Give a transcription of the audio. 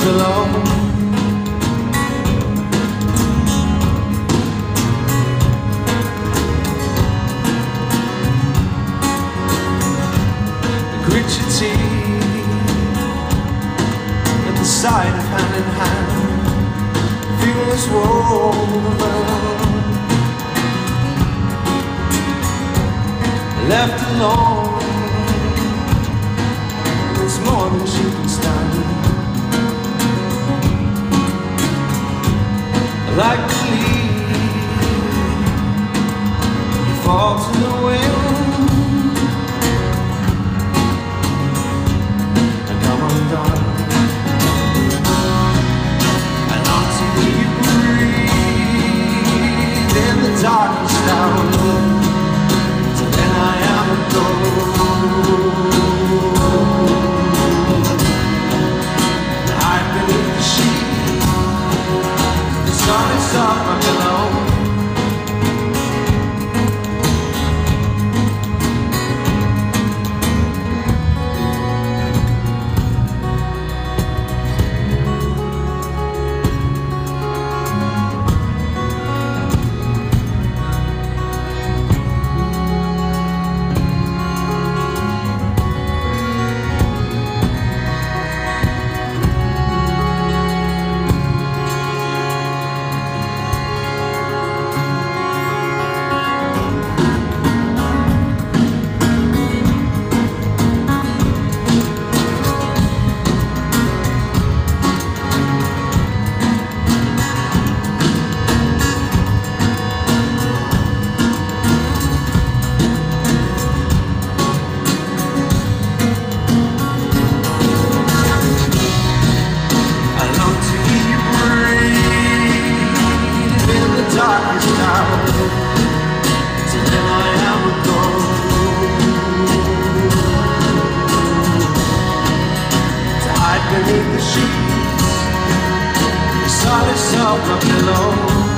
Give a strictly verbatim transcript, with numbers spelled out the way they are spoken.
pillow. Grit your teeth at the sight of hand in hand, feel this woman left alone. It's more than she can stand. Like the leaf, you fall to the wind and come undone. I long to hear you breathe in the darkest hour. Till then I am a ghost. Hide beneath the sheet, the sun is up below. Beneath the sheets, the sun is up below.